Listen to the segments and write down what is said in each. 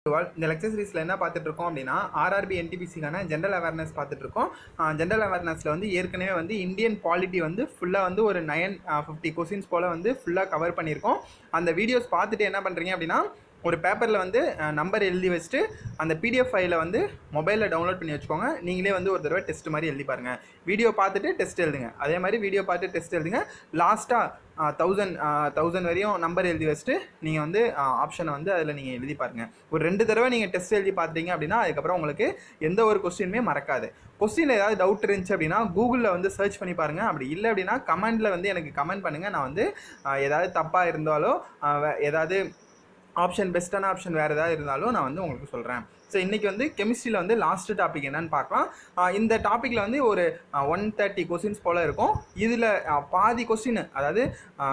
இந்த லெக்சர் சீரிஸில் என்ன பார்த்துட்டு இருக்கோம் அப்படின்னா ஆர்ஆர்பி என்டிபிசிக்கான ஜென்ரல் அவேர்னஸ் பார்த்துட்டு இருக்கோம். ஜென்ரல் அவேர்னஸில் வந்து ஏற்கனவே வந்து இந்தியன் பாலிட்டி வந்து ஃபுல்லாக வந்து ஒரு 950 கொஸ்டின்ஸ் போல் வந்து ஃபுல்லாக கவர் பண்ணியிருக்கோம். அந்த வீடியோஸ் பார்த்துட்டு என்ன பண்ணுறீங்க அப்படின்னா ஒரு பேப்பரில் வந்து நம்பர் எழுதி வச்சுட்டு அந்த பிடிஎஃப் ஃபைலை வந்து மொபைலில் டவுன்லோட் பண்ணி வச்சுக்கோங்க. நீங்களே வந்து ஒரு தடவை டெஸ்ட் மாதிரி எழுதி பாருங்கள். வீடியோ பார்த்துட்டு டெஸ்ட் எழுதுங்க. அதே மாதிரி வீடியோ பார்த்துட்டு டெஸ்ட் எழுதுங்க. லாஸ்ட்டாக 1000 வரையும் நம்பர் எழுதி வச்சுட்டு நீங்கள் வந்து ஆப்ஷனை வந்து அதில் நீங்கள் எழுதி பாருங்கள். ஒரு 2 தடவை நீங்கள் டெஸ்ட் எழுதி பார்த்துட்டீங்க அப்படின்னா அதுக்கப்புறம் உங்களுக்கு எந்த ஒரு கொஸ்டினுமே மறக்காது. கொஸ்டினில் ஏதாவது டவுட் இருந்துச்சு அப்படின்னா கூகுளில் வந்து சர்ச் பண்ணி பாருங்கள். அப்படி இல்லை அப்படின்னா கமெண்டில் வந்து எனக்கு கமெண்ட் பண்ணுங்கள். நான் வந்து ஏதாவது தப்பாக இருந்தாலோ ஏதாவது ஆப்ஷன் பெஸ்ட்டான ஆப்ஷன் வேறு ஏதாவது இருந்தாலும் நான் வந்து உங்களுக்கு சொல்கிறேன். ஸோ இன்றைக்கி வந்து கெமிஸ்ட்ரியில் வந்து லாஸ்ட் டாபிக் என்னன்னு பார்க்கலாம். இந்த டாப்பிக்கில் வந்து ஒரு 130 கொஸ்டின்ஸ் போல் இருக்கும். இதில் பாதி கொஸ்டின், அதாவது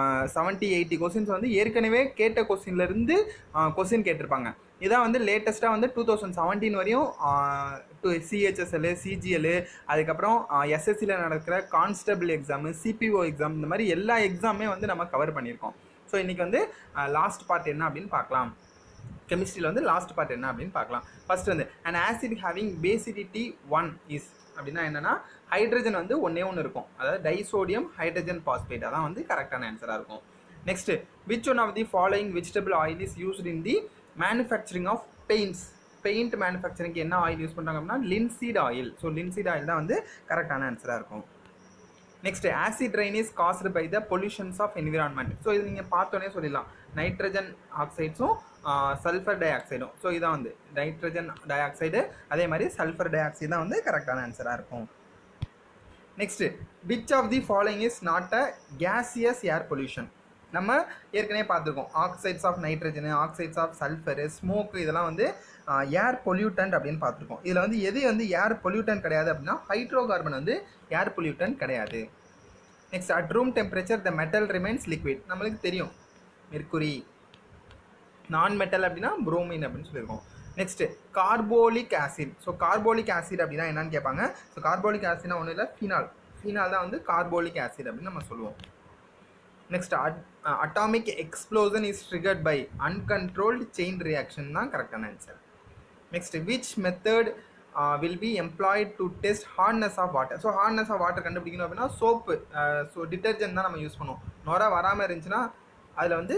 70-80 கொஸ்டின்ஸ் வந்து ஏற்கனவே கேட்ட கொஸ்டின்லேருந்து கொஸ்டின் கேட்டிருப்பாங்க. இதான் வந்து லேட்டஸ்ட்டாக வந்து 2017 வரையும் சிஹெச்எஸ்எல், சிஜிஎல், அதுக்கப்புறம் எஸ்எஸ்சியில் நடக்கிற கான்ஸ்டபிள் எக்ஸாமு, சிபிஓ எக்ஸாம், இந்த மாதிரி எல்லா எக்ஸாமே வந்து நம்ம கவர் பண்ணியிருக்கோம். ஸோ இன்றைக்கி வந்து லாஸ்ட் பார்ட் என்ன அப்படின்னு பார்க்கலாம். கெமிஸ்ட்ரியில் வந்து லாஸ்ட் பார்ட் என்ன அப்படின்னு பார்க்கலாம். ஃபர்ஸ்ட் வந்து an acid having basicity 1 is அப்படின்னா என்னென்னா ஹைட்ரஜன் வந்து ஒன்று இருக்கும். அதாவது டைசோடியம் ஹைட்ரஜன் பாஸ்பேட். அதான் வந்து கரெக்டான ஆன்சராக இருக்கும். Next which one of the following vegetable oil is used in the manufacturing of paints? Paint மேனுஃபேக்சரிங்க்கு என்ன ஆயில் யூஸ் பண்ணுறாங்க அப்படின்னா linseed oil. So linseed oil தான் வந்து கரெக்டான ஆன்சராக இருக்கும். Next acid rain is caused by the pollutions of environment. So இது நீங்கள் பார்த்தோன்னே சொல்லிடலாம். நைட்ரஜன் ஆக்சைட்ஸும் சல்ஃபர் டை ஆக்சைடும். ஸோ இதான் வந்து நைட்ரஜன் டை ஆக்சைடு, அதே மாதிரி சல்ஃபர் டை ஆக்சைடு தான் வந்து கரெக்டான ஆன்சராக இருக்கும். Next which of the following is not a gaseous air pollution? நம்ம ஏற்கனவே பார்த்துருக்கோம். Oxides of nitrogen, oxides of sulphur, smoke, இதெல்லாம் வந்து ஏர் பொல்யூட்டன்ட் அப்படின்னு பார்த்துருக்கோம். இதில் வந்து எது வந்து ஏர் பொல்யூட்டன் கிடையாது அப்படின்னா ஹைட்ரோ கார்பன் வந்து ஏர் பொல்யூட்டன் கிடையாது. Next at room temperature the metal remains liquid. நம்மளுக்கு தெரியும் மெர்க்குரி. நான் மெட்டல் அப்படின்னா புரோமின் அப்படின்னு சொல்லியிருக்கோம். Next carbolic acid. So carbolic acid அப்படின்னா என்னன்னு கேட்பாங்க. ஸோ கார்போலிக் ஆசிட்னா ஒன்றும் இல்லை, ஃபீனால் தான் வந்து கார்போலிக் ஆசிட் அப்படின்னு நம்ம சொல்லுவோம். Next atomic explosion is triggered by uncontrolled chain reaction தான் கரெக்டான answer. Next which method will be employed to test hardness of water? So hardness of water கண்டுபிடிக்கணும் அப்படின்னா சோப்பு, ஸோ டிட்டர்ஜென்ட் தான் நம்ம யூஸ் பண்ணுவோம். நொரை வராமல் இருந்துச்சுன்னா அதில் வந்து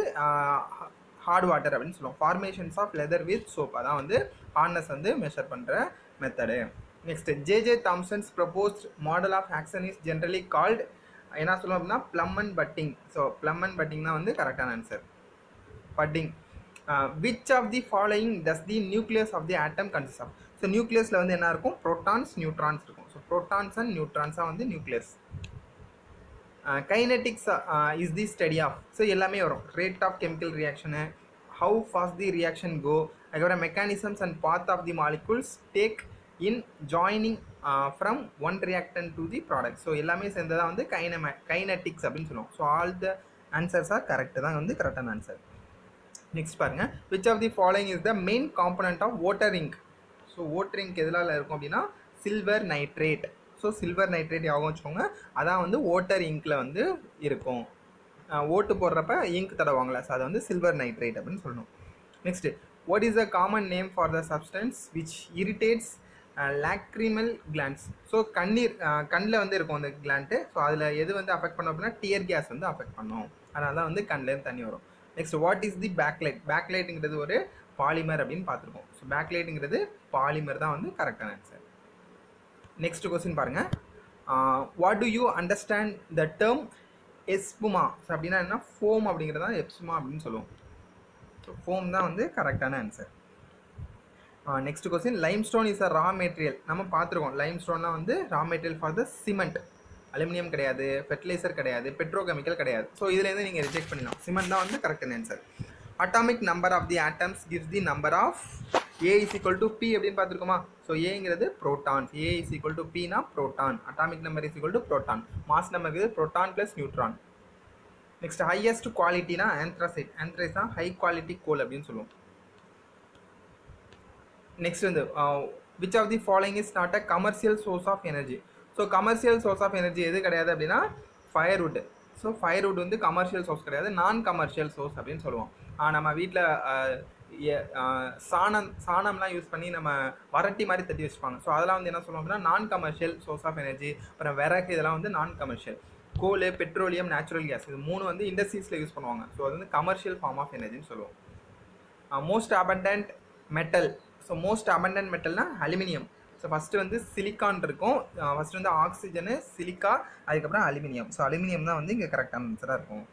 ஹார்ட் வாட்டர் அப்படின்னு சொல்லுவோம். Formations of lather with soap, அதான் வந்து ஹார்ட்னஸ் வந்து மெஷர் பண்ணுற method. Next J Thomson's proposed model of action is generally called என்ன சொல்லுவோம் அப்படின்னா plum and pudding. So plum and pudding தான் வந்து கரெக்டான answer. Pudding. Which of the following does the nucleus of the atom consist of? So நியூக்ளியஸில் வந்து என்ன இருக்கும்? ப்ரோட்டான்ஸ், நியூட்ரான்ஸ் இருக்கும். ஸோ ப்ரோட்டான்ஸ் அண்ட் நியூட்ரான்ஸாக வந்து nucleus. Kinetics is the study of. So எல்லாமே வரும். Rate of chemical reaction, how fast the reaction go, அதுக்கப்புறம் mechanisms and path of the molecules take in joining from one reactant to the product. So எல்லாமே சேர்ந்ததான் வந்து kinetics அப்படின்னு சொல்லுவோம். So all the answers are correct தான் வந்து கரெக்டான answer. Next பாருங்கள். Which of the following is the main component of water ink? So water ink எதில் இருக்கும் அப்படின்னா silver nitrate. So silver nitrate யாகவும் வச்சுக்கோங்க, அதான் வந்து வாட்டர் இங்கில் வந்து இருக்கும். ஓட்டு போடுறப்ப இங்க் தடவாங்களே, ஸோ அதை வந்து சில்வர் நைட்ரேட் அப்படின்னு சொல்லணும். Next what is the common name for the substance which irritates lacrimal glands? So கண்ணில் வந்து இருக்கும் அந்த கிளாண்ட்டு. ஸோ அதில் எது வந்து அஃபெக்ட் பண்ணோம் அப்படின்னா டியர் கேஸ் வந்து அஃபெக்ட் பண்ணும். அதனால தான் வந்து கண்ணிலேருந்து தண்ணி வரும். Next what is the bakelite? பேக்லைட்டுங்கிறது ஒரு பாலிமர் அப்படின்னு பார்த்துருக்கோம். ஸோ பேக்லைட்டுங்கிறது பாலிமர் தான் வந்து கரெக்டான ஆன்சர். நெக்ஸ்ட் கொஸ்டின் பாருங்கள். What do you understand the term espuma? So அப்படின்னா என்ன? ஃபோம் அப்படிங்கிறது தான் எப்சுமா அப்படின்னு சொல்லுவோம். ஸோ ஃபோம் தான் வந்து கரெக்டான answer. Next question limestone is a raw material. நம்ம பார்த்துருக்கோம் லைம்ஸ்டோன்லாம் வந்து raw material for the cement. Aluminium கிடையாது, ஃபெர்டிலைசர் கிடையாது, பெட்ரோகெமிக்கல் கிடையாது. ஸோ இதுலேருந்து நீங்கள் ரிஜெக்ட் பண்ணிடலாம். சிமெண்ட் தான் வந்து கரெக்டான answer. Atomic number of the atoms gives the number of A is equal to B அப்படின்னு பார்த்துருக்கோமா? ஸோ ஏங்கிறது proton. A is equal to பினா proton. Atomic number is equal to proton. Mass number இருக்குது proton plus neutron. Next highest குவாலிட்டினா anthracite. ஆந்த்ரைஸ் தான் high quality coal அப்படின்னு சொல்லுவோம். Next வந்து which of the following is not a commercial source of energy? So commercial source of energy எது கிடையாது அப்படின்னா firewood. So firewood வந்து commercial source கிடையாது, நான் கமர்ஷியல் சோர்ஸ் அப்படின்னு சொல்லுவோம். நம்ம வீட்டில் சாணம்லாம் யூஸ் பண்ணி நம்ம வரட்டி மாதிரி தட்டி வச்சுப்பாங்க. ஸோ அதெல்லாம் வந்து என்ன சொல்லுவோம் அப்படின்னா நான் கமர்ஷியல் சோர்ஸ் ஆஃப் எனர்ஜி. அப்புறம் விறகு இதெல்லாம் வந்து non commercial. Coal, petroleum, natural gas இது 3 வந்து இண்டஸ்ட்ரீஸில் யூஸ் பண்ணுவாங்க. ஸோ அது வந்து கமர்ஷியல் ஃபார்ம் ஆஃப் எனர்ஜின்னு சொல்லுவோம். Most abundant metal. So most abundant மெட்டல்னா அலுமினியம். ஸோ ஃபஸ்ட்டு வந்து சிலிக்கான் இருக்கும். ஃபஸ்ட்டு வந்து ஆக்சிஜனு, சிலிக்கா, அதுக்கப்புறம் அலுமினியம். ஸோ அலுமினியம் தான் வந்து இங்கே கரெக்டான ஆன்சராக இருக்கும்.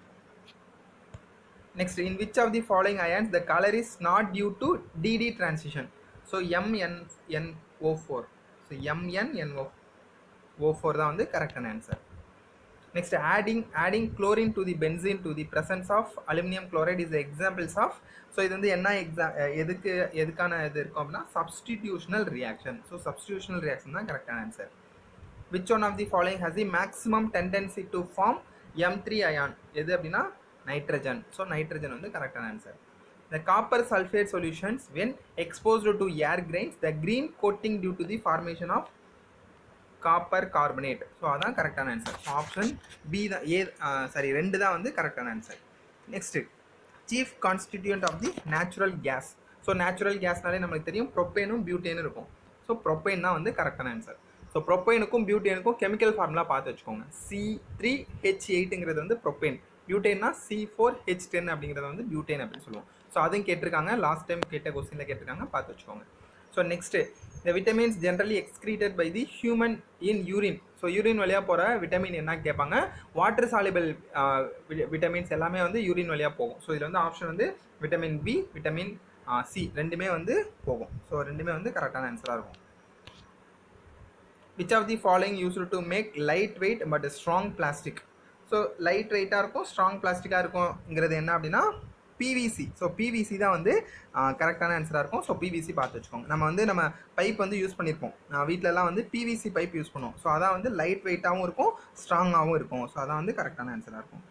Next, in which of the following ions the color is not due to DD transition? So MnNO4. So MnNO4 தான் வந்து கரெக்டான answer. Next, adding chlorine to the benzene to the presence of aluminum chloride is the examples of. So இது வந்து என்ன எதுக்கான இது இருக்கும் அப்படின்னா substitutional reaction. So substitutional reaction தான் கரெக்டான answer. Which one of the following has the maximum tendency to form M3 ion? எது அப்படின்னா nitrogen. So nitrogen வந்து கரெக்டான answer. The copper sulfate solutions when exposed to air grains, the green coating due to the formation of copper carbonate. So அதான் கரெக்டான answer. Option B தான் ரெண்டு தான் வந்து கரெக்டான answer. Next, chief constituent of the natural gas. So natural கேஸ்னாலே நம்மளுக்கு தெரியும் ப்ரொப்பேனும் பியூட்டேனும் இருக்கும். ஸோ ப்ரொப்பேன் தான் வந்து கரெக்டான ஆன்சர். ஸோ ப்ரொப்பேனுக்கும் பியூட்டேனுக்கும் கெமிக்கல் ஃபார்முலா பார்த்து வச்சுக்கோங்க. C3H8ங்கிறது வந்து ப்ரொப்பேன், பியூட்டேன்னா C4H10 அப்படிங்கிறத வந்து பியூட்டேன் அப்படின்னு சொல்லுவோம். ஸோ அதையும் கேட்டிருக்காங்க, லாஸ்ட் டைம் கேட்ட கொஸ்டினில் கேட்டிருக்காங்க, பார்த்து வச்சுக்கோங்க. So next, the vitamins generally excreted by the human in urine. So urine வழியாக போகிற விட்டமின் என்ன கேட்பாங்க. வாட்டர் சாலிபிள் விட்டமின்ஸ் எல்லாமே வந்து யூரின் வழியாக போகும். ஸோ இதில் வந்து ஆப்ஷன் வந்து விட்டமின் பி, விட்டமின் சி ரெண்டுமே வந்து போகும். ஸோ ரெண்டுமே வந்து கரெக்டான ஆன்சராக இருக்கும். Which of the following used to make lightweight but strong plastic? So light வெயிட்டாக இருக்கும், ஸ்ட்ராங் பிளாஸ்டிக்காக இருக்கும்ங்கிறது என்ன அப்படின்னா பிவிசி. ஸோ பிவிசி தான் வந்து கரெக்டான ஆன்சராக இருக்கும். ஸோ பிவிசி பார்த்து வச்சுக்கோங்க. நம்ம பைப் வந்து யூஸ் பண்ணியிருப்போம், வீட்டிலலாம் வந்து பிவிசி பைப் யூஸ் பண்ணுவோம். ஸோ அதான் வந்து லைட் வெயிட்டாகவும் இருக்கும், ஸ்ட்ராங்காகவும் இருக்கும். ஸோ அதான் வந்து கரெக்டான ஆன்சராக இருக்கும்.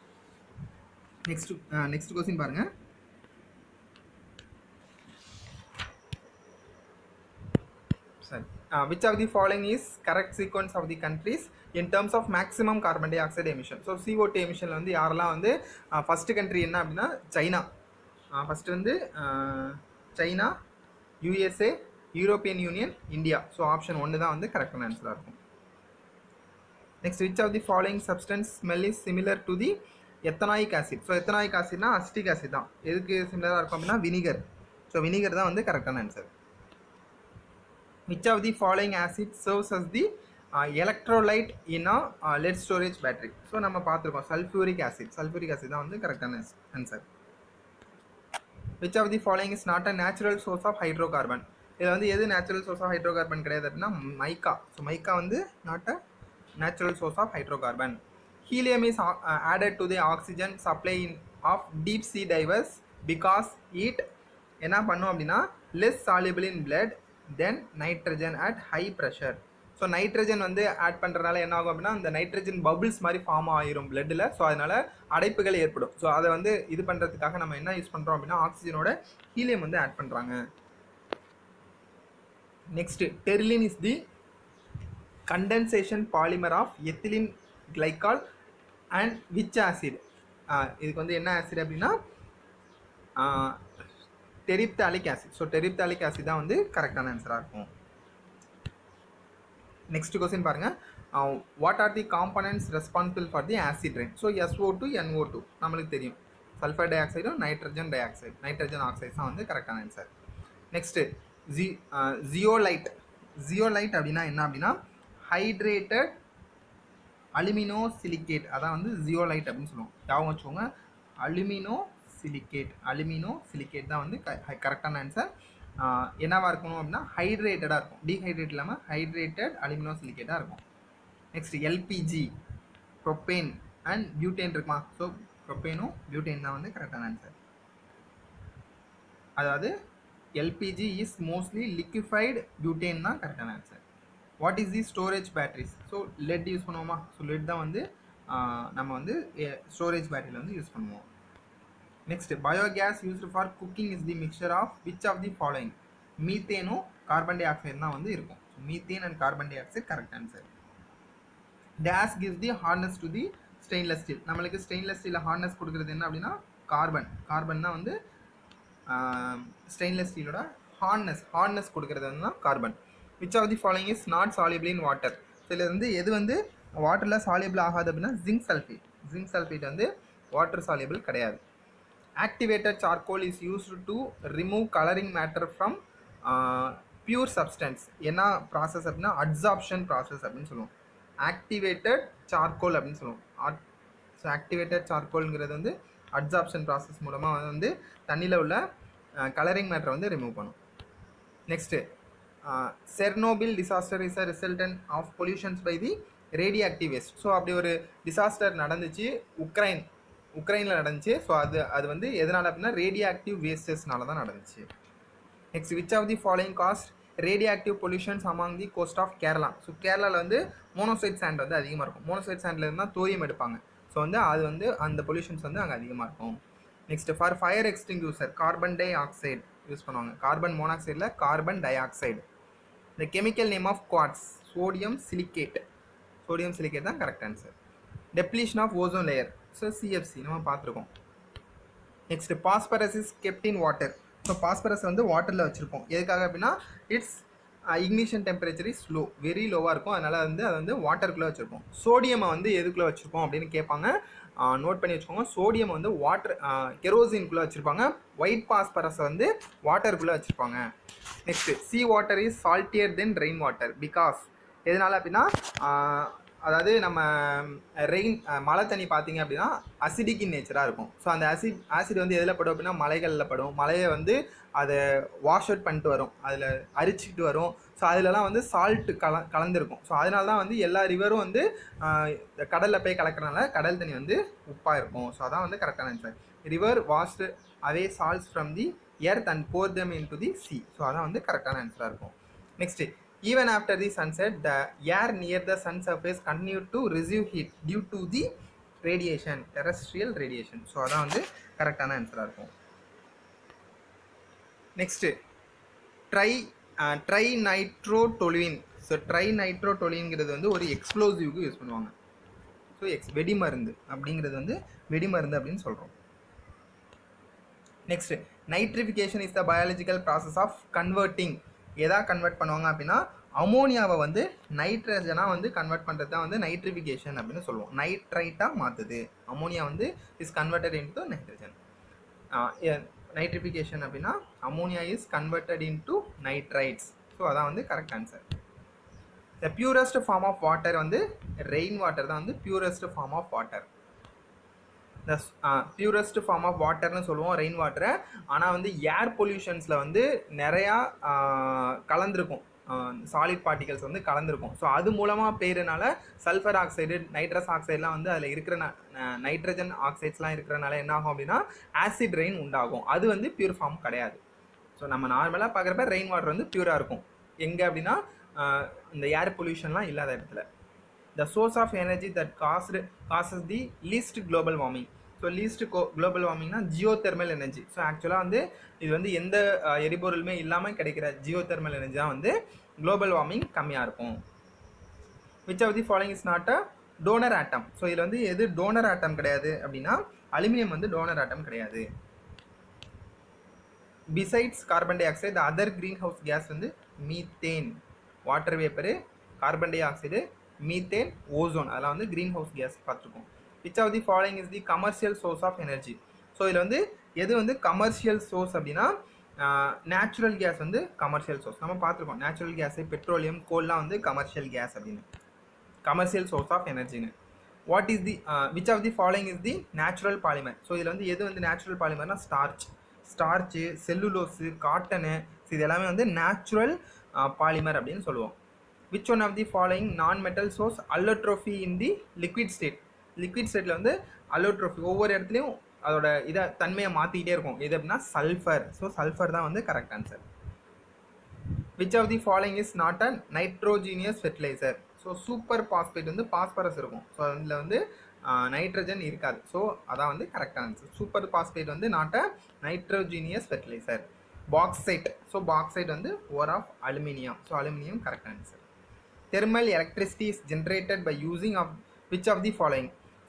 நெக்ஸ்ட் கொஸ்டின் பாருங்கள். Which of the following is correct sequence of the countries in terms of maximum carbon dioxide emission? So CO2 emission வந்து யாரெல்லாம் வந்து ஃபஸ்ட்டு கண்ட்ரி என்ன அப்படின்னா சைனா. ஃபஸ்ட்டு வந்து China, USA, European Union, India. So option 1 தான் வந்து கரெக்டான ஆன்சராக இருக்கும். Next, which of the following substance smell is similar to the ethanoic acid? ஸோ ethanoic acidனா அசிட்டிக் ஆசிட் தான். எதுக்கு சிமிலராக இருக்கும் அப்படின்னா வினிகர். ஸோ வினிகர் தான் வந்து கரெக்டான answer. Which of the following acids serves as the electrolyte in a lead storage battery? So நம்ம பார்த்துருக்கோம் sulfuric acid தான் வந்து கரெக்டான answer. Which of the following is not a natural source of hydrocarbon? இதில் வந்து எது நேச்சுரல் சோர்ஸ் ஆஃப் ஹைட்ரோகார்பன் கிடையாது அப்படின்னா மைக்கா. ஸோ மைக்கா வந்து not a natural source of hydrocarbon. Helium is added to the oxygen supply of deep sea divers because it என்ன பண்ணும் அப்படின்னா less soluble in blood then nitrogen at high pressure. So nitrogen வந்து add பண்ணுறதுனால என்ன ஆகும் அப்படின்னா அந்த nitrogen bubbles மாதிரி ஃபார்ம் ஆகிரும் பிளட்டில். ஸோ அதனால் அடைப்புகள் ஏற்படும். ஸோ அதை வந்து இது பண்ணுறதுக்காக நம்ம என்ன யூஸ் பண்ணுறோம் அப்படின்னா ஆக்சிஜனோட ஹீலியம் வந்து ஆட் பண்ணுறாங்க. Next, Terylene is the condensation polymer of ethylene glycol and which acid? இதுக்கு வந்து என்ன ஆசிட் அப்படின்னா terephthalic acid. So terephthalic acid தான் வந்து கரெக்டான ஆன்சராக இருக்கும். நெக்ஸ்ட் கொஸ்டின் பாருங்கள். What are the components responsible for the acid rain? So SO2, NO2 நம்மளுக்கு தெரியும். சல்ஃபர் டை ஆக்சைடும் நைட்ரஜன் ஆக்சைடு தான் வந்து கரெக்டான ஆன்சர். நெக்ஸ்ட்டு, ஜியோலைட் அப்படின்னா என்ன அப்படின்னா ஹைட்ரேட்டட் அலுமினோ சிலிக்கேட். அதான் வந்து ஜியோலைட் அப்படின்னு சொல்லுவோம். ஞாபகம் வச்சுக்கோங்க, அலுமினோ சிலிக்கேட் தான் வந்து கரெக்டான ஆன்சர். என்னவாக இருக்கணும் அப்படின்னா ஹைட்ரேட்டடாக இருக்கும், டீஹைட்ரேட் இல்லாமல் ஹைட்ரேட்டட் அலுமினோ சிலிக்கேட்டாக இருக்கும். Next, LPG, propane and butane இருக்குமா? ஸோ ப்ரொப்பேனும் பியூட்டேன் தான் வந்து கரெக்டான ஆன்சர். அதாவது LPG is mostly liquefied, butane தான் கரெக்டான answer. What is the storage batteries? So lead use பண்ணுவோமா? ஸோ லெட் தான் வந்து நம்ம வந்து ஸ்டோரேஜ் பேட்டரியில் வந்து யூஸ் பண்ணுவோம். Next, biogas used for cooking is the mixture of which of the following? மீத்தேனும் கார்பன் டை ஆக்சைடு தான் வந்து இருக்கும். So methane and carbon dioxide correct answer. டேஸ் gives the hardness to the stainless steel. நம்மளுக்கு stainless ஸ்டீலில் ஹார்ட்னஸ் கொடுக்குறது என்ன அப்படின்னா கார்பன் தான் வந்து ஸ்டெயின்லெஸ் ஸ்டீலோட ஹார்ட்னஸ் கொடுக்குறது வந்து carbon. Which of the following is not soluble in water. So இதில் வந்து எது வந்து வாட்டரில் சாலிபிள் ஆகாது அப்படின்னா ஜிங்க் சல்ஃபேட் வந்து வாட்டர் சாலிபிள் கிடையாது. Activated charcoal is used to remove colouring matter from pure substance. என்ன ப்ராசஸ் அப்படின்னா அட்சார்ப்ஷன் ப்ராசஸ் அப்படின்னு சொல்லுவோம். ஆக்டிவேட்டட் சார்கோல் அப்படின்னு சொல்லுவோம். ஸோ ஆக்டிவேட்டட் சார்கோல்ங்கிறது வந்து அட்சார்ப்ஷன் ப்ராசஸ் மூலமாக வந்து தண்ணியில் உள்ள கலரிங் மேட்டரை வந்து ரிமூவ் பண்ணும். Next Chernobyl disaster is a resultant of pollutions by the radioactive waste. So அப்படி ஒரு டிசாஸ்டர் நடந்துச்சு உக்ரைனில் நடந்துச்சு. ஸோ அது வந்து எதனால் அப்படின்னா ரேடியோ ஆக்டிவ் வேஸ்டஸ்னால தான் நடந்துச்சு. Next which of the following cast radioactive pollutions among the coast of Kerala. So கேரளாவில் வந்து மோனோசைட் சாண்ட் வந்து அதிகமாக இருக்கும். மோனோசைட் சாண்டில் இருந்தால் தோரியம் எடுப்பாங்க. ஸோ வந்து அது வந்து அந்த பொல்யூஷன்ஸ் வந்து அங்கே அதிகமாக இருக்கும். Next for fire extinguisher carbon dioxide use பண்ணுவாங்க. கார்பன் மோனாக்சைடில் கார்பன் டை ஆக்சைடு. இந்த chemical name of quartz sodium silicate தான் correct answer. Depletion of ozone layer so CFC நம்ம பார்த்துருக்கோம். Next phosphorus is kept in water. So phosphorus வந்து வாட்டரில் வச்சுருப்போம். எதுக்காக அப்படின்னா it's ignition temperature is low, very லோவாக இருக்கும். அதனால் வந்து அதை வந்து வாட்டருக்குள்ளே வச்சுருப்போம். சோடியமை வந்து எதுக்குள்ளே வச்சுருப்போம் அப்படின்னு கேட்பாங்க. நோட் பண்ணி வச்சுக்கோங்க. சோடியம் வந்து கெரோசின்குள்ளே வச்சுருப்பாங்க. ஒயிட் பாஸ்பரஸை வந்து வாட்டருக்குள்ளே வச்சுருப்பாங்க. Next sea water is saltier than rain water because எதனால் அப்படின்னா அதாவது நம்ம மழை தண்ணி பார்த்தீங்க அப்படின்னா அசிடிக் இன் நேச்சராக இருக்கும். ஸோ அந்த ஆசிட் வந்து எதில் படும் அப்படின்னா மலைகளில் படும். மலையை வந்து அதை வாஷ் அவுட் பண்ணிட்டு வரும், அதில் அரிச்சிக்கிட்டு வரும். ஸோ அதிலலாம் வந்து சால்ட்டு கலந்துருக்கும். ஸோ அதனால தான் வந்து எல்லா ரிவரும் வந்து கடலில் போய் கலக்கிறனால கடல் தண்ணி வந்து உப்பாக இருக்கும். ஸோ அதான் வந்து கரெக்டான answer. River washed away salts from the earth and pour them into the sea. So அதான் வந்து கரெக்டான ஆன்சராக இருக்கும். Next even after the sunset the air near the sun surface continued to receive heat due to the radiation, terrestrial radiation. So அதான் வந்து கரெக்டான ஆன்சராக இருக்கும். Next trinitrotoluene. ஸோ ட்ரை நைட்ரோடொலுயின்ங்கிறது வந்து ஒரு எக்ஸ்ப்ளோசிவ்க்கு யூஸ் பண்ணுவாங்க. ஸோ வெடிமருந்து அப்படிங்கிறது வந்து வெடிமருந்து அப்படின்னு சொல்கிறோம். Next nitrification is the biological process of converting. எதா கன்வெர்ட் பண்ணுவாங்க அப்படின்னா அமோனியாவை வந்து நைட்ரஜனாக வந்து கன்வெர்ட் பண்ணுறது தான் வந்து நைட்ரிஃபிகேஷன் அப்படின்னு சொல்லுவோம். நைட்ரைட்டாக மாற்றுது. அமோனியா வந்து is converted into nitrogen. Nitrification அப்படின்னா ammonia is converted into nitrites. So அதான் வந்து correct answer. The purest form of water வந்து ரெயின் வாட்டர் தான் வந்து purest form of water. The purest form of வாட்டர்னு சொல்லுவோம் ரெயின் வாட்டரை. ஆனால் வந்து ஏர் பொல்யூஷன்ஸில் வந்து நிறையா கலந்துருக்கும், சாலிட் பார்ட்டிகல்ஸ் வந்து கலந்துருக்கும். ஸோ அது மூலமாக பெய்யறனால சல்ஃபர் ஆக்சைடு நைட்ரஸ் ஆக்சைடெலாம் வந்து அதில் இருக்கிற நைட்ரஜன் ஆக்சைட்ஸ்லாம் இருக்கிறனால என்ன ஆகும் அப்படின்னா ஆசிட் ரெயின் உண்டாகும். அது வந்து பியூர் ஃபார்ம் கிடையாது. ஸோ நம்ம நார்மலாக பார்க்குறப்ப ரெயின் வாட்டர் வந்து பியூராக இருக்கும். எங்கே அப்படின்னா இந்த ஏர் பொல்யூஷன்லாம் இல்லாத இடத்துல. The source of energy that causes the least global warming. So least global வார்மிங்னா ஜியோதெர்மல் எனர்ஜி. ஸோ ஆக்சுவலாக வந்து இது வந்து எந்த எரிபொருளுமே இல்லாமல் கிடைக்கிற ஜியோதெர்மல் எனர்ஜி தான் வந்து குளோபல் வார்மிங் கம்மியாக இருக்கும். Which of the following is not a donor atom. So இதில் வந்து எது டோனர் ஆட்டம் கிடையாது அப்படின்னா அலுமினியம் வந்து டோனர் ஆட்டம் கிடையாது. Besides carbon dioxide the other greenhouse gas வந்து methane, water vapour, carbon dioxide, methane, ozone. அதெல்லாம் வந்து க்ரீன் ஹவுஸ் கேஸ் பார்த்துருக்கோம். Which of the following is the commercial source of energy. So இதில் வந்து எது வந்து commercial source அப்படின்னா natural gas வந்து கமர்ஷியல் சோர்ஸ். நம்ம பார்த்துருக்கோம் நேச்சுரல் கேஸு, பெட்ரோலியம், கோல்லாம் வந்து கமர்ஷியல் கேஸ் அப்படின்னு, கமர்ஷியல் சோர்ஸ் ஆஃப் எனர்ஜின்னு. What is the which of the following is the natural polymer. So இதில் வந்து எது வந்து நேச்சுரல் பாலிமர்னா ஸ்டார்ச்சு, செல்லுலோஸு, காட்டனு, இது எல்லாமே வந்து நேச்சுரல் பாலிமர் அப்படின்னு சொல்லுவோம். Which one of the following non-metal source allotrophy in the liquid state? Liquid ஸ்டேட்டில் வந்து allotrophy ஒவ்வொரு இடத்துலையும் அதோட இதை தன்மையை மாற்றிக்கிட்டே இருக்கும். எது அப்படின்னா சல்ஃபர். ஸோ சல்ஃபர் தான் வந்து correct answer. Which of the following is not a nitrogenous fertiliser. So superphosphate வந்து பாஸ்பரஸ் இருக்கும். ஸோ அதில் வந்து நைட்ரஜன் இருக்காது. ஸோ அதான் வந்து கரெக்ட் ஆன்சர். சூப்பர் பாஸ்பேட் வந்து not a nitrogenous fertiliser. Bauxite. So bauxite வந்து ore of aluminium. So aluminium correct answer. Thermal electricity is generated by using of which of the following.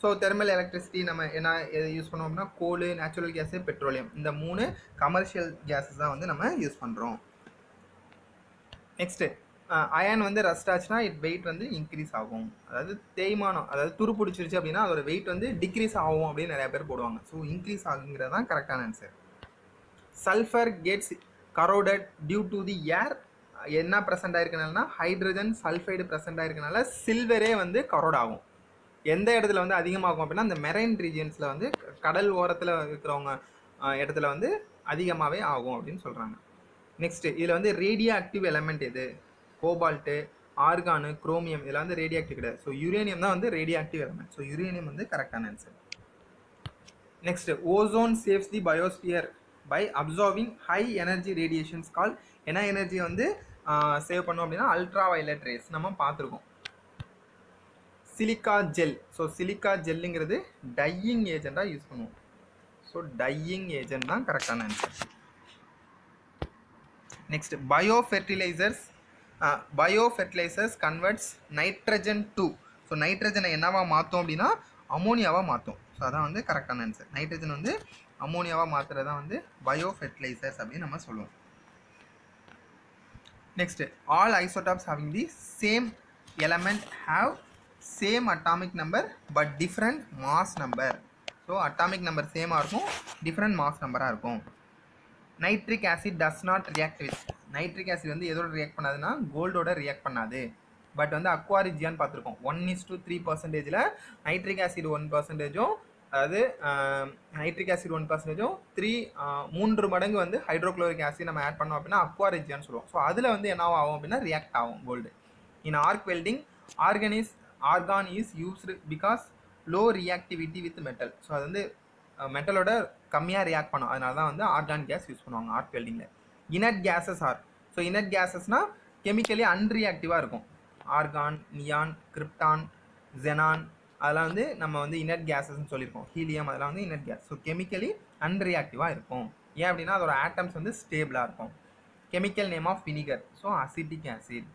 So thermal electricity நம்ம என்ன எது use பண்ணுவோம் அப்படின்னா கோல், natural gas, petroleum, இந்த 3 commercial gases தான் வந்து நம்ம யூஸ் பண்ணுறோம். நெக்ஸ்ட்டு அயன் வந்து ரஸ்ட் ஆச்சுன்னா வெயிட் வந்து இன்க்ரீஸ் ஆகும். அதாவது தேய்மானம், அதாவது துரு பிடிச்சிருச்சு அப்படின்னா அதோட வெயிட் வந்து டிக்ரீஸ் ஆகும் அப்படின்னு நிறைய பேர் போடுவாங்க. ஸோ இன்க்ரீஸ் ஆகுங்கிறது தான் கரெக்டான answer. Sulphur gets corroded due to the air. என்ன ப்ரெசென்ட் ஆயிருக்கனாலனா ஹைட்ரஜன் சல்ஃபைடு ப்ரெசென்ட் ஆயிருக்கனால சில்வரே வந்து கரோட் ஆகும். எந்த இடத்துல வந்து அதிகமாகும் அப்படின்னா அந்த மெரைன் ரீஜியன்ஸில் வந்து கடல் ஓரத்தில் இருக்கிறவங்க இடத்துல வந்து அதிகமாகவே ஆகும் அப்படின்னு சொல்கிறாங்க. நெக்ஸ்ட்டு இதில் வந்து ரேடியோ ஆக்டிவ் எலமெண்ட் எது? கோபால்ட்டு, ஆர்கானு, குரோமியம், இதெல்லாம் வந்து ரேடியோ ஆக்டிவ் கிடையாது. ஸோ யுரேனியம் தான் வந்து radioactive element. So uranium வந்து கரெக்டான answer. Next ozone saves the biosphere by absorbing high energy radiations call. என்ன எனர்ஜியை வந்து சேவ் பண்ணோம் அப்படின்னா அல்ட்ரா வயலட் ரேஸ் நம்ம பார்த்துருக்கோம். Silica gel. ஸோ சிலிக்கா ஜெல்லுங்கிறது டையிங் ஏஜெண்டாக யூஸ் பண்ணுவோம். ஸோ டையிங் ஏஜென்ட் தான் கரெக்டான answer. Next biofertilisers converts nitrogen to. So நைட்ரஜனை என்னவா மாற்றும் அப்படின்னா அமோனியாவாக மாற்றும். ஸோ அதான் வந்து கரெக்டான ஆன்சர். நைட்ரஜன் வந்து அமோனியாவாக மாற்றுறது தான் வந்து பயோஃபெர்டிலைசர்ஸ் அப்படின்னு நம்ம சொல்லுவோம். Next all isotopes having the same element have same atomic number but different mass number. So atomic number சேமாக இருக்கும், டிஃப்ரெண்ட் மாஸ் நம்பராக இருக்கும். Nitric acid does not react with. Nitric acid வந்து எதோட ரியாக்ட் பண்ணாதுன்னா கோல்டோட ரியாக்ட் பண்ணாது. பட் வந்து அக்வாரிஜியான்னு பார்த்துருக்கோம். 1:3% நைட்ரிக் ஆசிட் 1%, அதாவது நைட்ரிக் ஆசிட் 1%, 3 மடங்கு வந்து ஹைட்ரோக்ளோரிக் ஆசிட் நம்ம ஆட் பண்ணோம் அப்படின்னா அக்வாரிஜியான்னு சொல்லுவோம். ஸோ அதில் வந்து என்ன ஆகும் அப்படின்னா ரியாக்ட் ஆகும் gold. In arc welding argon is used because low reactivity with metal. So அது வந்து மெட்டலோட கம்மியாக ரியாக்ட் பண்ணும், அதனால தான் வந்து ஆர்கான் கேஸ் யூஸ் பண்ணுவாங்க ஆர்க் வெல்டிங்கில். Inert gases are. So inert கேஸஸ்னால் கெமிக்கலி அன்ரியாக்டிவாக இருக்கும். ஆர்கான், நியான், கிரிப்டான், ஜெனான், அதெல்லாம் வந்து நம்ம வந்து இனட் கேஸஸ்ன்னு சொல்லியிருக்கோம். ஹீலியம் அதெல்லாம் வந்து இனட் கேஸ். ஸோ கெமிக்கலி அன்ரியாக்டிவாக இருக்கும். ஏன் அப்படின்னா அதோட ஆட்டம்ஸ் வந்து ஸ்டேபிளாக இருக்கும். Chemical name of vinegar. So acetic acid.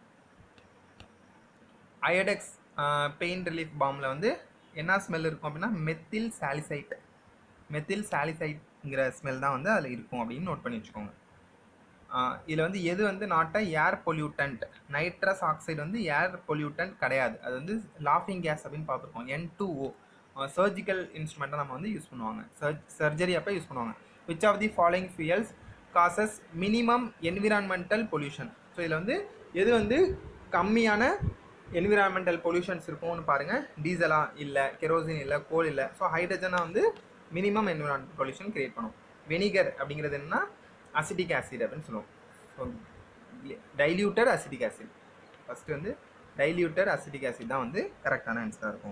Iodex pain relief பாமில் வந்து என்ன ஸ்மெல் இருக்கும் அப்படின்னா மெத்தில் சாலிசைட்ங்கிற ஸ்மெல் தான் வந்து அதில் இருக்கும் அப்படின்னு நோட் பண்ணி வச்சுக்கோங்க. இதில் வந்து எது வந்து not a air pollutant. Nitrous oxide வந்து ஏர் பொல்யூட்டன்ட் கிடையாது. அது வந்து லாஃபிங் கேஸ் அப்படின்னு பார்த்துருக்கோம். N2O சர்ஜிக்கல் இன்ஸ்ட்ருமெண்ட்டாக நம்ம வந்து யூஸ் பண்ணுவாங்க, சர்ஜரி அப்போ யூஸ் பண்ணுவாங்க. Which of the following fuels causes minimum environmental pollution. So இதில் வந்து எது வந்து கம்மியான என்விரான்மெண்டல் பொல்யூஷன்ஸ் இருக்கும்னு பாருங்கள். டீசலா இல்லை, கெரோசின் இல்லை, கோல் இல்லை. ஸோ ஹைட்ரஜனாக வந்து மினிமம் என்விரான்மெண்டல் பொல்யூஷன் கிரியேட் பண்ணும். வினிகர் அப்படிங்கிறது என்னன்னா அசிட்டிக் ஆசிட் அப்படின்னு சொல்லுவோம். So diluted acetic acid. First வந்து டைல்யூட்டட் அசிட்டிக் ஆசிட் தான் வந்து கரெக்டான ஆன்சராக இருக்கும்.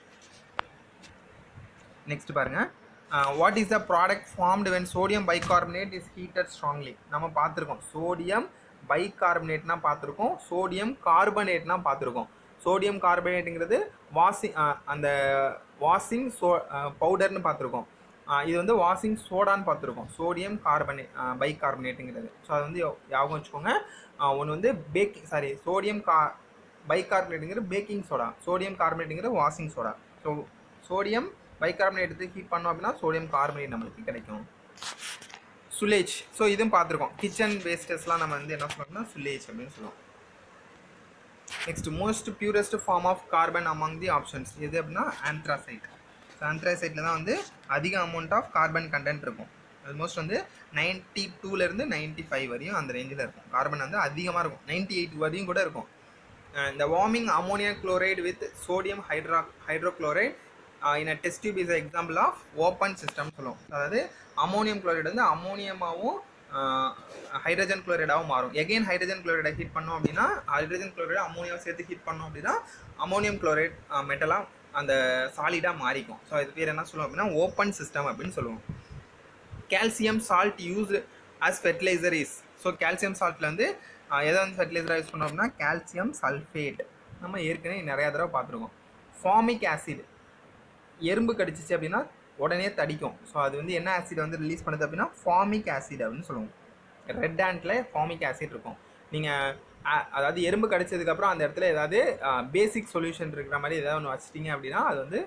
நெக்ஸ்ட் பாருங்கள். What is the product formed when sodium bicarbonate is heated strongly. நம்ம பார்த்துருக்கோம். சோடியம் பைகார்பனேட்னா பார்த்துருக்கோம், சோடியம் கார்பனேட்னா பார்த்துருக்கோம். சோடியம் கார்பனேட்டுங்கிறது அந்த வாஷிங் பவுடர்னு பார்த்துருக்கோம். இது வந்து வாஷிங் சோடான்னு பார்த்துருக்கோம். சோடியம் பைகார்பனேட்டுங்கிறது. ஸோ அது வந்து ஞாபகம் வச்சுக்கோங்க. ஒன்று வந்து சோடியம் பைகார்பனேட்டுங்கிறது பேக்கிங் சோடா, சோடியம் கார்பனேட்டுங்கிறது washing soda. So sodium bicarbonate எடுத்து ஹீட் பண்ணோம் அப்படின்னா சோடியம் கார்பனேட் நம்மளுக்கு கிடைக்கும். சுலேஜ். ஸோ இதுவும் பார்த்துருக்கோம். கிச்சன் வேஸ்டஸ்லாம் நம்ம வந்து என்ன சொல்கிறோம்னா சுலேஜ் அப்படின்னு சொல்லுவோம். Next most purest form of carbon among the options எது அப்படின்னா ஆந்த்ராசைட். ஸோ ஆந்த்ராசைட்டில் தான் வந்து அதிக அமௌண்ட் ஆஃப் கார்பன் கண்டென்ட் இருக்கும். ஆல்மோஸ்ட் வந்து 92லேருந்து 95 வரையும் அந்த ரேஞ்சில் இருக்கும். கார்பன் வந்து அதிகமாக இருக்கும், 98 வரையும் கூட இருக்கும். இந்த warming ammonia chloride with sodium hydrochloride in a test tube is example of open system சொல்லுவோம். அதாவது அமோனியம் குளோரைடு வந்து அமோனியமாகவும் ஹைட்ரஜன் குளோரைடாகவும் மாறும். எகெயின் ஹைட்ரஜன் குளோரைடை ஹீட் பண்ணோம் அப்படின்னா ஹைட்ரஜன் குளோரைடு அமோனியாவை சேர்த்து ஹீட் பண்ணோம் அப்படின்னா அமோனியம் குளோரைட் மெட்டலாக அந்த சாலிடாக மாறிக்கும். ஸோ இது பேர் என்ன சொல்லுவோம் அப்படின்னா ஓப்பன் சிஸ்டம் அப்படின்னு சொல்லுவோம். Calcium salt used as fertiliser is. So calcium சால்ட்டில் வந்து எதை வந்து ஃபெர்டிலைசராக யூஸ் பண்ணோம் அப்படின்னா கால்சியம் சல்ஃபேட். நம்ம ஏற்கனவே நிறையா தடவை பார்த்துருக்கோம். Formic acid. எறும்பு கடிச்சிச்சு அப்படின்னா உடனே தடிக்கும். ஸோ அது வந்து என்ன ஆசிட் வந்து ரிலீஸ் பண்ணுது அப்படின்னா ஃபார்மிக் ஆசிட் அப்படின்னு சொல்லுவோம். ரெட் ஹேண்டில் ஃபார்மிக் ஆசிட் இருக்கும். நீங்கள் அதாவது எறும்பு கடிச்சதுக்கப்புறம் அந்த இடத்துல ஏதாவது பேசிக் சொல்யூஷன் இருக்கிற மாதிரி ஏதாவது ஒன்று வச்சிட்டிங்க அப்படின்னா அது வந்து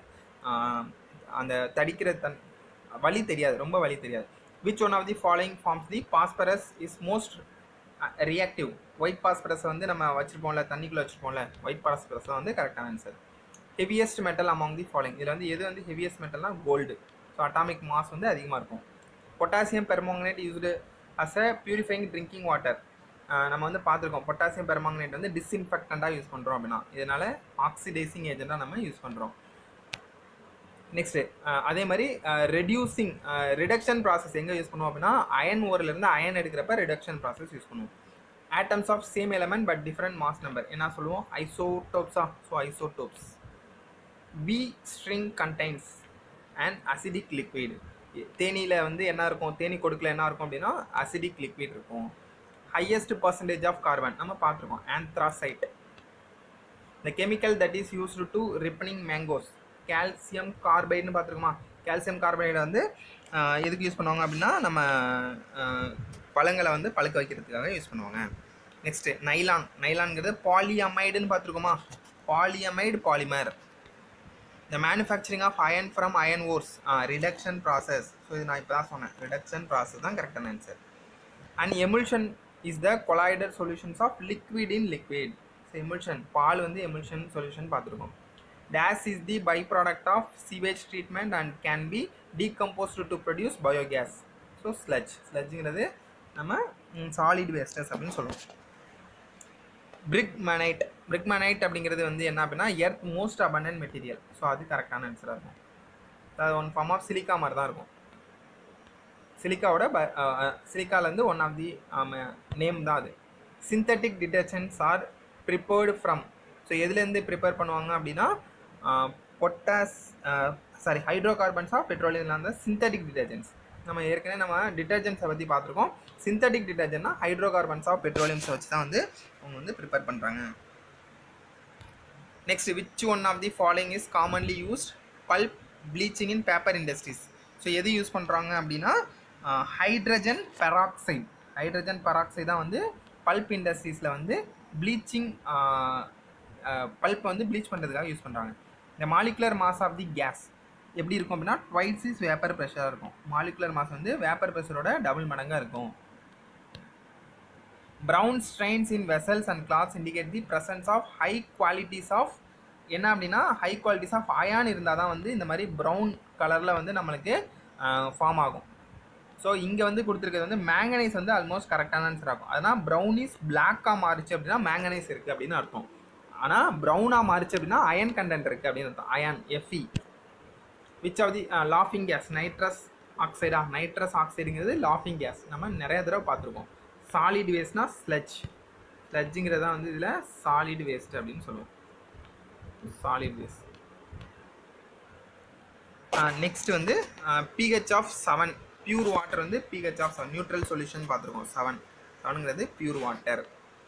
அந்த தடிக்கிற வலி தெரியாது, ரொம்ப வலி தெரியாது. Which one of the following forms the phosphorus is most reactive? White பாஸ்பரஸை வந்து நம்ம வச்சுருப்போம்ல, தண்ணிக்குள்ளே வச்சுருப்போம்ல, ஒயிட் பாஸ்பரஸ் தான் வந்து கரெக்டான answer. Heaviest metal among the following, இதில் வந்து எது வந்து ஹெவியஸ்ட் மெட்டல்னா கோல்டு. ஸோ அட்டாமிக் மாஸ் வந்து அதிகமாக இருக்கும். Potassium permanganate used as a purifying drinking water. நம்ம வந்து பார்த்துருக்கோம், பொட்டாசியம் பெர்மாங்கனேட் வந்து டிஸ்இன்ஃபெக்டண்ட்டாக யூஸ் பண்ணுறோம் அப்படின்னா, இதனால் ஆக்சிடைசிங் ஏஜெண்ட்டாக நம்ம யூஸ் பண்ணுறோம். நெக்ஸ்ட்டு அதே மாதிரி ரெடியூசிங் ரிடக்ஷன் ப்ராசஸ் எங்கே யூஸ் பண்ணுவோம் அப்படின்னா, அயன் ஓரிலேருந்து அயன் எடுக்கிறப்ப ரிடக்ஷன் ப்ராசஸ் யூஸ் பண்ணுவோம். Atoms of same element but different mass number என்ன சொல்லுவோம்? ஐசோடோப்ஸா? So isotopes. Bee string contains and acidic liquid. தேனியில் வந்து என்ன இருக்கும், தேனி கொடுக்கல என்ன இருக்கும் அப்படின்னா அசிடிக் லிக்விட் இருக்கும். ஹையஸ்ட் பர்சன்டேஜ் ஆஃப் கார்பன் நம்ம பார்த்துருக்கோம், anthracite. The chemical that is used to ripening mangoes. Calcium கார்பைடுன்னு பார்த்துருக்கோமா? கால்சியம் கார்பைடை வந்து எதுக்கு யூஸ் பண்ணுவாங்க அப்படின்னா, நம்ம பழங்களை வந்து பழுக்க வைக்கிறதுக்காக யூஸ் பண்ணுவாங்க. Next nylon. நைலான்ங்கிறது பாலியமைடுன்னு பார்த்துருக்கோமா? Polyamide polymer. The manufacturing of iron from iron ores. Reduction process. So இது நான் இப்போ தான் சொன்னேன், ரிடக்ஷன் ப்ராசஸ் தான் கரெக்டான answer. And emulsion is the colloidal solutions of liquid in liquid. So emulsion, பால் வந்து எமுல்ஷன் சொல்யூஷன் பார்த்துருக்கோம். Dash is the byproduct of sewage treatment and can be decomposed to produce biogas. So sludge. Sludgeங்கிறது நம்ம solid wastes அப்படின்னு சொல்லுவோம். பிரிக்மனைட். பிரிக்மனைட் அப்படிங்கிறது வந்து என்ன அப்படின்னா earth most abundant material. So அது கரெக்டான ஆன்சராக இருக்கும். அது ஒன் ஃபார்ம் ஆஃப் சிலிக்கா மாதிரி தான் இருக்கும். சிலிக்காவோட சிலிக்காலேருந்து ஒன் ஆஃப் தி நேம் தான் அது. Synthetic detergents are prepared from. So எதுலேருந்து ப்ரிப்பேர் பண்ணுவாங்க அப்படின்னா ஹைட்ரோ கார்பன்ஸ் ஆஃப் பெட்ரோலியம் அந்த சிந்தட்டிக் டிட்டர்ஜென்ட்ஸ். நம்ம ஏற்கனவே நம்ம டிட்டர்ஜென்ட்ஸை பற்றி பார்த்துருக்கோம். சிந்தட்டிக் டிட்டர்ஜென்ட்னா ஹைட்ரோ கார்பன்ஸ் ஆஃப் பெட்ரோலியம்ஸை வச்சு தான் வந்து அவங்க வந்து ப்ரிப்பேர் பண்ணுறாங்க. Next, which one of the following is commonly used? Pulp bleaching in paper industries. So எது யூஸ் பண்ணுறாங்க அப்படின்னா ஹைட்ரஜன் பெராக்சைடு. ஹைட்ரஜன் பெராக்சைடு தான் வந்து பல்ப் இண்டஸ்ட்ரீஸில் வந்து ப்ளீச்சிங் பல்ப் வந்து ப்ளீச் பண்ணுறதுக்காக யூஸ் பண்ணுறாங்க. இந்த molecular mass of the gas எப்படி இருக்கும் அப்படின்னா ட்வைஸ் இஸ் வேப்பர் ப்ரெஷராக இருக்கும். மாலிகுலர் மாஸ் வந்து வேப்பர் ப்ரெஷரோட டபுள் மடங்காக இருக்கும். Brown strains in vessels and clothes indicate the presence of high qualities of என்ன அப்படின்னா ஹை குவாலிட்டிஸ் ஆஃப் அயான் இருந்தால் தான் வந்து இந்த மாதிரி ப்ரௌன் கலரில் வந்து நம்மளுக்கு ஃபார்ம் ஆகும். ஸோ இங்கே வந்து கொடுத்துருக்கிறது வந்து மேங்கனைஸ் வந்து ஆல்மோஸ்ட் கரெக்டான ஆன்சர் ஆகும். அதனால் ப்ரௌனிஸ் பிளாக்காக மாறிச்சு அப்படின்னா மேங்கனைஸ் இருக்குது அப்படின்னு அர்த்தம். ஆனால் ப்ரௌனாக மாறிச்சு அப்படின்னா அயன் கண்டென்ட் இருக்குது அப்படின்னு அர்த்தம். Iron Fe. Which of the லாஃபிங் கேஸ்? நைட்ரஸ் ஆக்சைடா? நைட்ரஸ் ஆக்சைடுங்கிறது லாஃபிங் கேஸ், நம்ம நிறைய தடவை பார்த்துருக்கோம். Solid வேஸ்ட்னா sledge. ஸ்லெட்ஜுங்கிறது தான் வந்து இதில் சாலிட் வேஸ்ட் அப்படின்னு சொல்லுவோம். Solid waste. நெக்ஸ்ட் வந்து pH ஆஃப் 7. பியூர் வாட்டர் வந்து pH ஆஃப் 7. நியூட்ரல் சொல்யூஷன் பார்த்துருக்கோம். 7ங்கிறது pure water.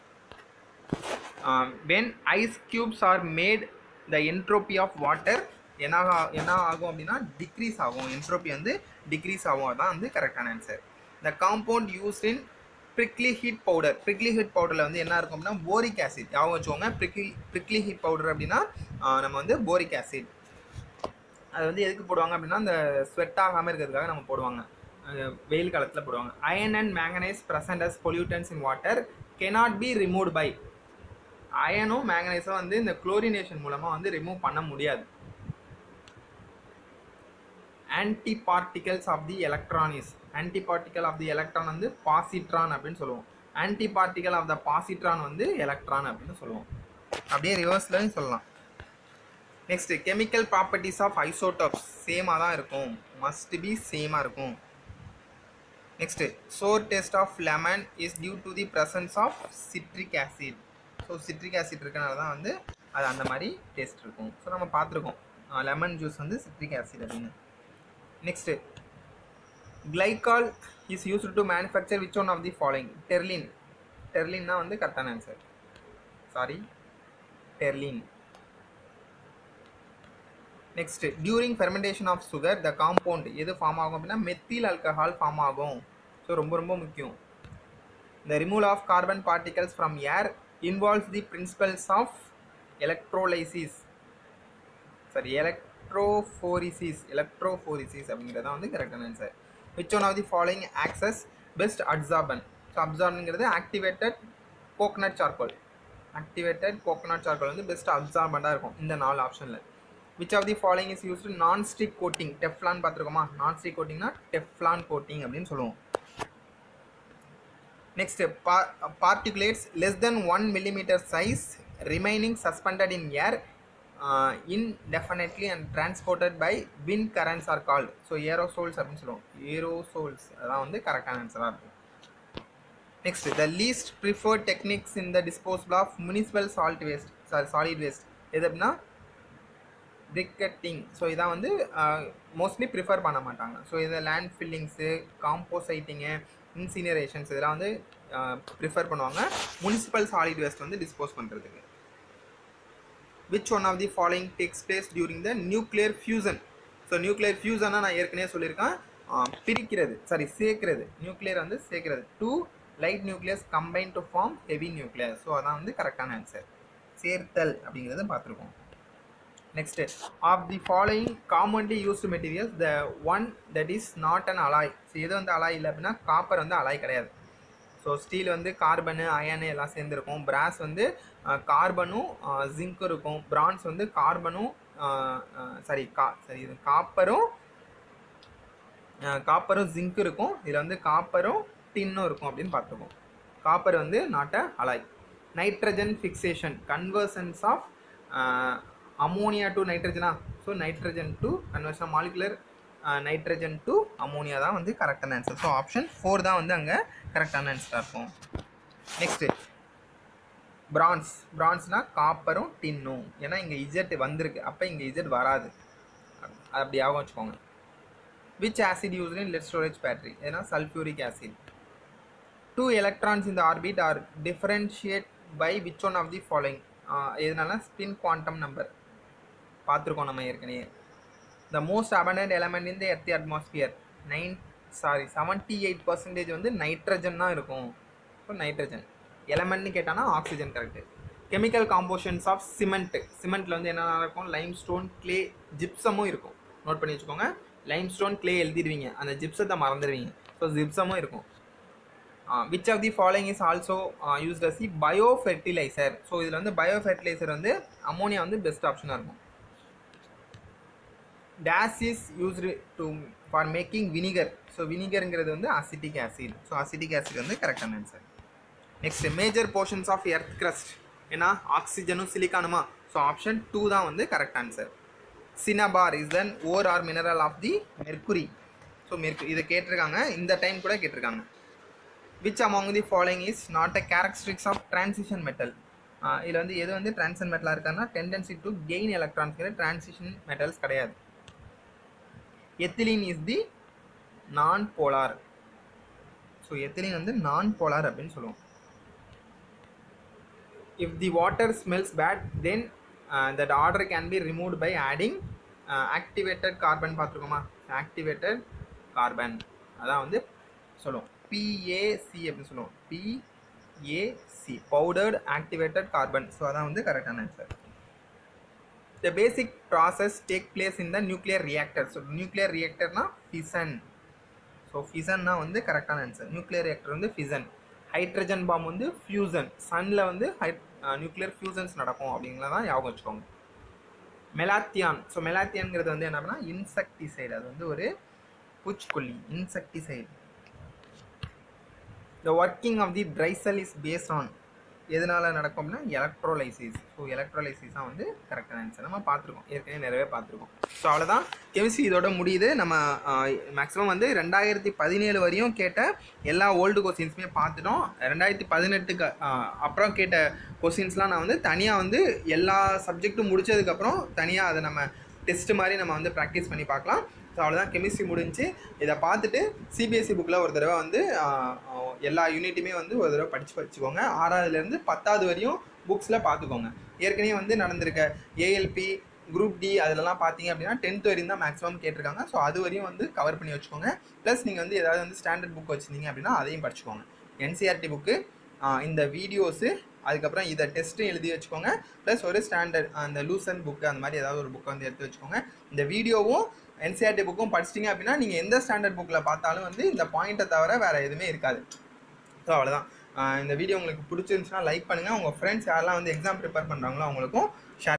when ice cubes are made the entropy of water என்ன ஆகும் அப்படின்னா டிக்ரீஸ் ஆகும். என்ட்ரோபி வந்து டிக்ரீஸ் ஆகும். அதுதான் வந்து கரெக்டான answer. the compound used in prickly heat powder. prickly heat powderல வந்து என்ன இருக்கும் அப்படின்னா போரிக் ஆசிட். ஞாபகம் வச்சுக்கோங்க, prickly heat powder அப்படின்னா நம்ம வந்து போரிக் ஆசிட். அது வந்து எதுக்கு போடுவாங்க அப்படின்னா அந்த ஸ்வெட் ஆகாமல் இருக்கிறதுக்காக நம்ம போடுவாங்க, வெயில் காலத்தில் போடுவாங்க. Iron and manganese present as pollutants in water cannot be removed by. அயனும் மேங்கனைஸும் வந்து இந்த குளோரினேஷன் மூலமாக வந்து ரிமூவ் பண்ண முடியாது. Antiparticles of the electron is. Antiparticle of the electron வந்து பாசிட்ரான் அப்படின்னு சொல்லுவோம். Antiparticle of the positron வந்து எலக்ட்ரான் அப்படின்னு சொல்லுவோம். அப்படியே ரிவர்ஸ்லையும் சொல்லலாம். Next, chemical properties of isotopes சேமாக தான் இருக்கும், மஸ்ட் பி சேமாக இருக்கும். Next, sour taste of lemon is due to the presence of citric acid. So citric acid இருக்கனால தான் வந்து அது அந்த மாதிரி டேஸ்ட் இருக்கும். ஸோ நம்ம பார்த்துருக்கோம் லெமன் ஜூஸ் வந்து சிட்ரிக் ஆசிட் அப்படின்னு. Next, glycol is used to manufacture which one of the following? Terylene. Terylene தான் வந்து கரெக்டான answer. Terylene. Next, during fermentation of sugar the compound எது ஃபார்ம் ஆகும் அப்படின்னா மெத்தில் ஆல்கஹால் ஃபார்ம் ஆகும். ஸோ ரொம்ப ரொம்ப முக்கியம். The removal of carbon particles from air involves the principles of electrolysis. Electrophoresis அப்படிங்கிறது தான் வந்து கரெக்டான answer. Which one of the following access best absorbent? So அப்சார்பன்ங்கிறது ஆக்டிவேட்டட் கோகனட் சார்கோல் வந்து பெஸ்ட் அப்சார்பண்டாக இருக்கும் இந்த 4 ஆப்ஷனில். Which of the following is used nonstick coating? Teflon பார்த்துருக்கோமா? நான்-ஸ்டிக் கோட்டிங்னா டெஃப்லான் கோட்டிங் அப்படின்னு சொல்லுவோம். Next, particulates less than 1 millimeter size remaining suspended in air indefinitely and transported by wind currents are called. So aerosols அப்படின்னு சொல்லுவோம். Aerosols அதான் வந்து கரெக்டான ஆன்சராக இருக்கும். Next, the least preferred techniques in the disposal of municipal solid waste எது அப்படின்னா briquetting. So இதான் வந்து மோஸ்ட்லி ப்ரிஃபர் பண்ண மாட்டாங்க. ஸோ இதை லேண்ட் ஃபில்லிங்ஸு, காம்போசைட்டிங்கு, இன்சினரேஷன்ஸ் இதெல்லாம் வந்து ப்ரிஃபர் பண்ணுவாங்க முனிசிபல் சாலிட் வேஸ்ட் வந்து டிஸ்போஸ் பண்ணுறதுக்கு. Which one of the following takes place during the nuclear fusion? So nuclear ஃபியூசனாக நான் ஏற்கனவே சொல்லியிருக்கேன், சேர்க்கிறது. நியூக்ளியர் வந்து சேர்க்கிறது. 2 light nucleus combine to form heavy nucleus. So அதான் வந்து கரெக்டான ஆன்சர். சேர்த்தல் அப்படிங்கிறத பார்த்துருக்கோம். Next, of the following commonly used materials the one that is not an alloy? So எது வந்து அலாய் இல்லை அப்படின்னா காப்பர் வந்து அலாய் கிடையாது. ஸோ ஸ்டீல் வந்து கார்பனு, அயனு எல்லாம் சேர்ந்துருக்கும். பிராஸ் வந்து கார்பனும் ஜிங்க்கும் இருக்கும். பிரான்ஸ் வந்து கார்பனும் காப்பரும் ஜிங்க் இருக்கும். இதில் வந்து காப்பரும் டின்னும் இருக்கும் அப்படின்னு பார்த்துருக்கோம். காப்பர் வந்து not a alloy. Nitrogen fixation conversions of ammonia to நைட்ரஜனா? So nitrogen to conversion molecular nitrogen to ammonia தான் வந்து கரெக்டான ஆன்சர். ஸோ ஆப்ஷன் 4 தான் வந்து அங்கே கரெக்டான ஆன்சராக இருக்கும். நெக்ஸ்ட்டு, பிரான்ஸ்னால் காப்பரும் டின்னும். ஏன்னா இங்கே இஜெட் வந்திருக்கு, அப்போ இங்கே இஜெட் வராது, அப்படி ஆகும் வச்சுக்கோங்க. Which acid used in lead storage battery? ஏன்னா sulphuric acid. 2 electrons in the orbit are differentiate by which one of the following? எதனால ஸ்பின் குவாண்டம் நம்பர் பார்த்துருக்கோம் நம்ம ஏற்கனவே. The most abundant element in the earth atmosphere 78% வந்து nitrogen தான் இருக்கும். So nitrogen எலமெண்ட்னு கேட்டானா oxygen correct. Chemical compositions of சிமெண்ட்டில் வந்து என்னென்ன இருக்கும்? லைம்ஸ்டோன், கிளே, ஜிப்சமும் இருக்கும். நோட் பண்ணி வச்சுக்கோங்க. லைம்ஸ்டோன், கிளே எழுதிடுவீங்க, அந்த ஜிப்சத்தை மறந்துடுவீங்க. ஸோ ஜிப்சமும் இருக்கும். Which of the following is also used as the bio fertilizer? So இதில் வந்து பயோ ஃபெர்டிலைசர் வந்து அமோனியா வந்து பெஸ்ட் ஆப்ஷனாக இருக்கும். This is used to for making vinegar? So வினிகருங்கிறது வந்து acetic acid. So acetic acid வந்து கரெக்டான answer. Next, major portions of earth crust? ஏன்னா ஆக்சிஜனும் சிலிக்கானுமா? ஸோ ஆப்ஷன் 2 தான் வந்து correct answer. Cinnabar is then ore or mineral of the mercury? So இதை கேட்டிருக்காங்க, இந்த டைம் கூட கேட்டிருக்காங்க. Which among the following is not a characteristics of transition metal? இதில் வந்து எது வந்து டிரான்சிஷன் மெட்டலாக இருக்காங்கன்னா டெண்டன்சி டு கெயின் எலக்ட்ரான்ஸ்கிற டிரான்சிஷன் மெட்டல்ஸ் கிடையாது. Ethylene is the non polar. So ethylene வந்து நான் போலார் அப்படின்னு சொல்லுவோம். If the water smells bad, then that odor can be removed by adding activated carbon. பார்த்துருக்கோமா? activated carbon அதான் வந்து சொல்லுவோம். PAC அப்படின்னு சொல்லுவோம். PAC powdered activated carbon. So அதான் வந்து கரெக்டான answer. The basic process take place in the nuclear reactor. So nuclear ரியாக்டர்னா fission. So ஃபிசன்னா வந்து கரெக்டான ஆன்சர். நியூக்ளியர் ரியாக்டர் வந்து ஃபிசன். ஹைட்ரஜன் பாம் வந்து ஃபியூசன். சன்னில் வந்து நியூக்ளியர் ஃபியூசன்ஸ் நடக்கும் அப்படிங்கிறதான் ஞாபகம் வச்சுக்கோங்க. மெலாத்தியான். ஸோ மெலாத்தியான்ங்கிறது வந்து என்ன அப்படின்னா இன்செக்டிசைடு. அது வந்து ஒரு பூச்சிக்கொல்லி, insecticide. The working of the dry cell is based on எதனால் நடக்கும் அப்படின்னா எலக்ட்ரோலைசிஸ். ஸோ எலக்ட்ரோலைசிஸ் தான் வந்து கரெக்டான ஆன்சர். நம்ம பார்த்துருக்கோம், ஏற்கனவே நிறையவே பார்த்துருக்கோம். ஸோ அவ்வளோதான், கெமிஸ்ட்ரி இதோட முடியுது. நம்ம மேக்ஸிமம் வந்து 2017 வரையும் கேட்ட எல்லா ஓல்டு கொஸ்டின்ஸுமே பார்த்துட்டோம். 2018 அப்புறம் கேட்ட கொஸ்டின்ஸ்லாம் நான் வந்து தனியாக வந்து எல்லா சப்ஜெக்ட்டும் முடித்ததுக்கப்புறம் தனியாக அதை நம்ம டெஸ்ட்டு மாதிரி நம்ம வந்து ப்ராக்டிஸ் பண்ணி பார்க்கலாம். ஸோ அவ்வளோதான், கெமிஸ்ட்ரி முடிஞ்சு. இதை பார்த்துட்டு சிபிஎஸ்சி புக்கில் ஒரு தடவை வந்து எல்லா யூனிட்டுமே வந்து ஒரு தடவை படித்து வச்சுக்கோங்க. 6வதுலேருந்து 10வது வரையும் புக்ஸில் பார்த்துக்கோங்க. ஏற்கனவே வந்து நடந்திருக்க ஏஎல்பி, குரூப் டி அதிலலாம் பார்த்தீங்க அப்படின்னா 10th வரையும் தான் மேக்ஸிமம் கேட்டிருக்காங்க. ஸோ அது வரையும் வந்து கவர் பண்ணி வச்சுக்கோங்க. ப்ளஸ் நீங்கள் வந்து ஏதாவது வந்து ஸ்டாண்டர்ட் புக் வச்சுருந்தீங்க அப்படின்னா அதையும் படிச்சுக்கோங்க. என்சிஆர்டி புக்கு, இந்த வீடியோஸு, அதுக்கப்புறம் இதை டெஸ்ட்டும் எழுதி வச்சுக்கோங்க. ப்ளஸ் ஒரு ஸ்டாண்டர்ட் அந்த லூசன் புக்கு அந்த மாதிரி ஏதாவது ஒரு புக்கை வந்து எடுத்து வச்சுக்கோங்க. இந்த வீடியோவும் என்சிஆர்டி புக்கும் படிச்சிட்டிங்க அப்படின்னா நீங்கள் எந்த ஸ்டாண்டர்ட் புக்கில் பார்த்தாலும் வந்து இந்த பாயிண்ட்டை தவிர வேறு எதுவுமே இருக்காது. ஸோ அவ்வளோதான். இந்த வீடியோ உங்களுக்கு பிடிச்சிருந்துச்சுன்னா லைக் பண்ணுங்கள். உங்கள் ஃப்ரெண்ட்ஸ் யாரெல்லாம் வந்து எக்ஸாம் ப்ரிப்பேர் பண்ணுறாங்களோ அவங்களுக்கும் ஷேர்